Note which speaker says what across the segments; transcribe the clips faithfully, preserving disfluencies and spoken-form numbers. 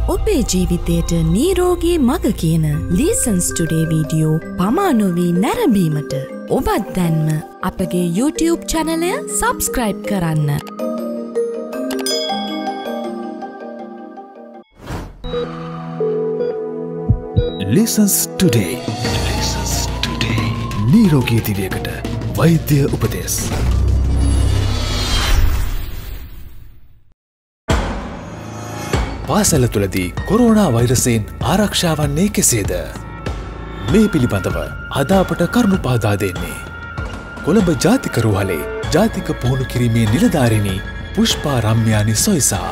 Speaker 1: ඔබේ ජීවිතයට නිරෝගී මඟ කියන Lessons Today වීඩියෝ පමා නොවී නැරඹීමට ඔබත් දැන්ම අපගේ YouTube channel එක subscribe කරන්න.
Speaker 2: Lessons Today. Lessons Today. නිරෝගී දිවියකට වෛද්‍ය උපදෙස්. පාසල තුලදී කොරෝනා වෛරසයෙන් ආරක්ෂා වන්නේ කෙසේද? මේ පිළිබඳව අද අපට කරුණු පහදා දෙන්නේ කොළඹ ජාතික රෝහලේ ජාතික පුහුණු කිරීමේ නිලධාරිණී පුෂ්පා රම්‍යානි සොයිසා.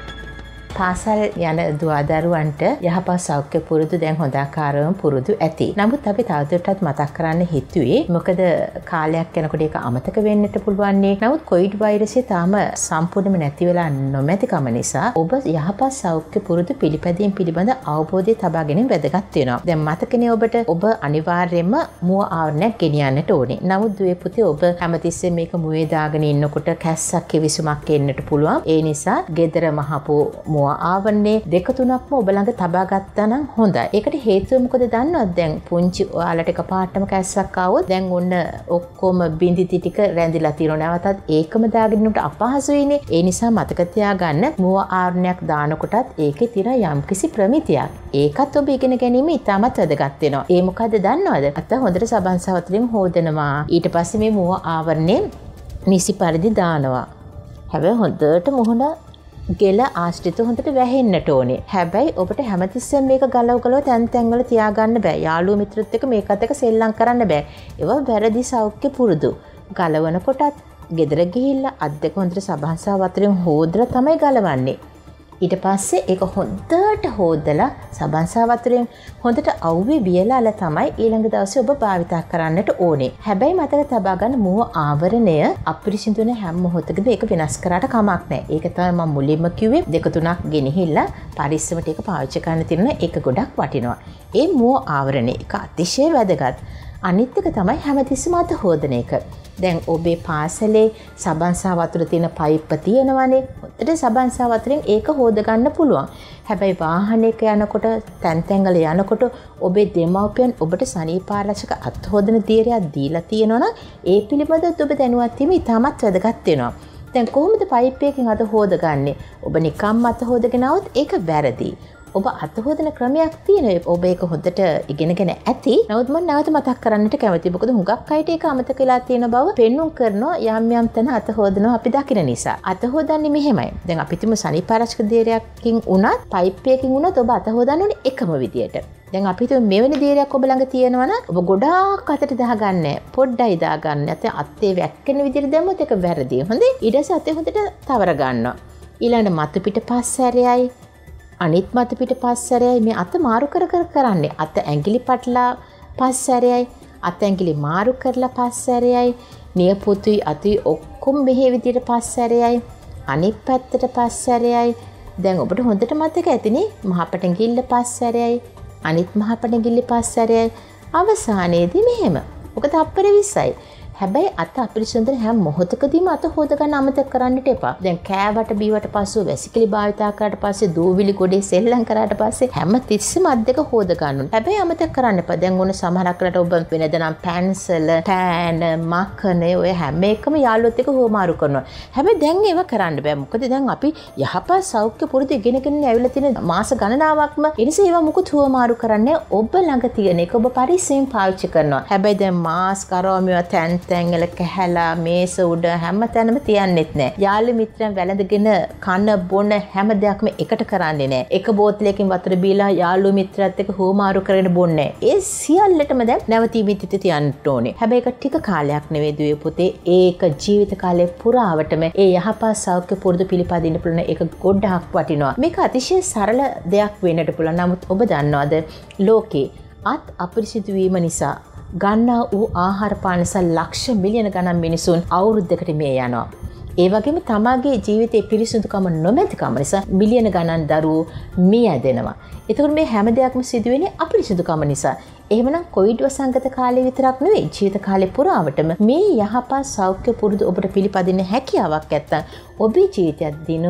Speaker 3: පාසල් යන දුවදරුවන්ට යහපත් සෞඛ්‍ය පුරුදු දැන් හොඳ ආකාරවම පුරුදු ඇති. නමුත් අපි තවදුරටත් මතක් කරන්න හිතුවේ මොකද කාලයක් යනකොට ඒක අමතක වෙන්නට පුළුවන් නේ. නමුත් කොවිඩ් වෛරසය තාම සම්පූර්ණයෙන්ම නැති වෙලා නොමැතිකම නිසා ඔබ යහපත් සෞඛ්‍ය පුරුදු පිළිපැදීම් පිළිබඳ අවබෝධය තබා ගැනීම වැදගත් වෙනවා. දැන් මතකනේ ඔබට ඔබ අනිවාර්යයෙන්ම මුව ආවරණයක් ගෙනියන්නට ඕනේ. නමුත් දුවේ පුතේ ඔබ හැමතිස්සෙම මේක මුවේ දාගෙන ඉන්නකොට කැස්සක් කිවිසුමක් එන්නට පුළුවන්. ඒ නිසා ගෙදර මහපෝ මුව ආවරණේ දෙක තුනක්ම ඔබ ළඟ තබා ගත්තා නම් හොඳයි. ඒකට හේතුව මොකද දන්නවද? දැන් පුංචි ඔයාලට එකපාරටම කැස්සක් ආවොත් දැන් ඔන්න ඔක්කොම බින්දිති ටික රැඳිලා තියෙනවා. නැවතත් ඒකම දාගෙන ඉන්නට අපහසුයිනේ. ඒ නිසා මතක තියාගන්න මුව ආවරණයක් දානකොටත් ඒකේ තියෙන යම්කිසි ප්‍රමිතියක්. ඒකත් ඔබ ඉගෙන ගැනීම ඉතාමත් වැදගත් වෙනවා. ඒ මොකද දන්නවද? අත හොඳට සබන් සවතුරින් හොදනවා. ඊට පස්සේ මේ මුව ආවරණය නිසි පරිදි දානවා. හැබැයි හොඳට මුහුණ ගෙල ආශ්‍රිත හොඳට වැහෙන්නට ඕනේ. හැබැයි ඔබට හැමතිස්සෙම මේක ගලව ගලව තැන් තැන් වල තියාගන්න බෑ. යාළුවෝ මිත්‍රත් එක්ක මේකත් එක්ක සෙල්ලම් කරන්න බෑ. ඒවා වැරදි සෞඛ්‍ය පුරුදු. ගලවන කොටත් ගෙදර ගිහිල්ලා අත් දෙක හොඳට සබන් සා වතුරෙන් හොදලා තමයි ගලවන්නේ. ඊට පස්සේ ඒක හොඳට හොදලා සබන් සා වතුරෙන් හොඳට අවුවේ බියලාලා තමයි ඊළඟ දවසේ ඔබ භාවිතා කරන්නට ඕනේ. හැබැයි මතක තබා ගන්න මුව ආවරණය අපිරිසිදු වෙන හැම මොහොතකදී ඒක වෙනස් කරාට කමක් නැහැ. ඒක තමයි මම මුලින්ම කිව්වේ දෙක තුනක් ගෙනහිල්ලා පරිස්සමට ඒක පාවිච්චි කරන්න තියෙන එක ගොඩක් වටිනවා. ඒ මුව ආවරණය ඒක අතිශය වැදගත්. අනිත් එක තමයි හැමතිස්සෙම අත හොදන එක. දැන් ඔබේ පාසලේ සබන් සා වතුර තියෙන පයිප්ප තියෙනවනේ. හොඳට සබන් සා වතුරෙන් ඒක හොද ගන්න පුළුවන්. හැබැයි වාහනයක යනකොට තැන් තැන් වල යනකොට ඔබේ දෙමව්පියන් ඔබට සනීපාරක්ෂක අත් හොදන තීරයක් දීලා තියෙනවනම් ඒ පිළිබඳව ඔබ දැනුවත් වීම ඉතාමත් වැදගත් වෙනවා. දැන් කොහොමද පයිප් එකකින් අත හොදගන්නේ? ඔබ නිකම්ම අත හොදගෙන આવොත් ඒක වැරදි. ඔබ අත හොදන ක්‍රමයක් තියෙනවා. ඔබ ඒක හොඳට ඉගෙනගෙන ඇති. නමුත් මම නැවත මතක් කරන්නට කැමතියි. මොකද හුඟක් අයට ඒක අමතක වෙලා තියෙන බව පෙන්눔 කරනවා යම් යම් තැන අත හොදනවා අපි දකින නිසා. අත හොදන්නේ මෙහෙමයි. දැන් අපි තුමු සනීපාරක්ෂක දේරයක්කින් උනත් පයිප් එකකින් උනත් ඔබ අත හොදන්න ඕනේ එකම විදියට. දැන් අපි තුමු මෙවැනි දේරයක් ඔබ ළඟ තියෙනවා නම් ඔබ ගොඩාක් අතට දාගන්නේ පොඩ්ඩයි දාගන්න. අත අතේ වැක්කෙන විදියට දැම්මොත් ඒක වැරදි. හොඳේ. ඊට පස්සේ අතේ හොඳට තවර ගන්නවා. ඊළඟට මතු පිට පස්සැරයයි අනිත් මත පිට පස්සරයයි මේ අත මාරු කර කර කරන්නේ. අත ඇඟිලි පටලා පස්සරයයි අත ඇඟිලි මාරු කරලා පස්සරයයි නියපොතුයි අතුයි ඔක්කොම මෙහෙ විදියට පස්සරයයි අනිත් පැත්තට පස්සරයයි. දැන් ඔබට හොඳට මතක ඇතිනේ මහපට ඇඟිල්ල පස්සරයයි අනිත් මහපට ඇඟිල්ල පස්සරයයි අවසානයේදී මෙහෙම. ඔක තප්පර විස්සයි. හැබැයි අත අපිරිසිදු හැම මොහොතකදීම අත හොද ගන්න අමතක කරන්නට එපා. දැන් කෑවට බීවට පස්සෙ වැසිකිලි භාවිතා කරාට පස්සේ දූවිලි ගොඩේ සෙල්ලම් කරාට පස්සේ හැම තිස්සෙම අත් දෙක හොද ගන්න ඕනේ. හැබැයි අමතක කරන්න එපා. දැන් ඕන සමහරක් කරලා ඔබ වෙනදනම් පැන්සල, පෑන, මකනේ ඔය හැම එකම යාළුවොත් එක්ක හොමාරු කරනවා. හැබැයි දැන් ඒව කරන්න බෑ. මොකද දැන් අපි යහපත් සෞඛ්‍ය පුරුදු ඉගෙනගෙන ඇවිල්ලා තියෙන මාස ගණනාවක්ම එනිසා ඒව මුකුත් හොමාරු කරන්නේ ඔබ ළඟ තියෙන එක ඔබ පරිස්සමෙන් පාවිච්චි කරනවා. හැබැයි දැන් මාස් කරවමිය තැන් තැන්වල කැහැලා මේස උඩ හැම තැනම තියන්නෙත් නෑ. යාළු මිත්‍රයන් වැළඳගෙන කන බොන හැම දෙයක්ම එකට කරන්නේ නෑ. එක බෝතලයකින් වතුර බීලා යාළු මිත්‍රයත් එක්ක හොමාරු කරගෙන බොන්නේ නෑ. ඒ සියල්ලටම දැන් නැවතීමේ තිත තියන්න ඕනේ. හැබැයි ඒක ටික කාලයක් නෙවෙයි දුවේ පුතේ. ඒක ජීවිත කාලය පුරාවටම ඒ යහපත් සෞඛ්‍ය පුරුදු පිළිපදින්න පුළුවන් ඒක ගොඩක් වටිනවා. මේක අතිශය සරල දෙයක් වෙන්නට පුළුවන්. නමුත් ඔබ දන්නවද ලෝකේ අත් අපිරිසිදු වීම නිසා ගන්නා වූ ආහාර පාන නිසා ලක්ෂ මිලියන ගණන් මිනිසුන් අවුරුද්දකට මිය යනවා. ඒ වගේම තමාගේ ජීවිතයේ පිරිසිදුකම නොමැතිකම නිසා මිලියන ගණන් දරුවෝ මිය යදෙනවා. එතකොට මේ හැම දෙයක්ම සිදු වෙන්නේ අපිරිසිදුකම නිසා. එහෙමනම් කොවිඩ් වසංගත කාලේ විතරක් නෙවෙයි ජීවිත කාලේ පුරාවටම මේ යහපත් සෞඛ්‍ය පුරුදු ඔබට පිළිපදින්න හැකියාවක් නැත්තම් ඔබේ ජීවිතයක් දිනුම්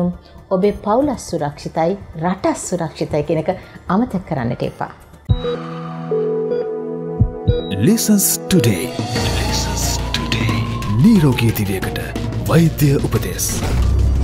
Speaker 3: ඔබේ පවුලත් සුරක්ෂිතයි, රටත් සුරක්ෂිතයි කියන එක අමතක කරන්නට එපා.
Speaker 2: Lessons today. Lessons today. නිරෝගී දිවියකට වෛද්‍ය උපදෙස්.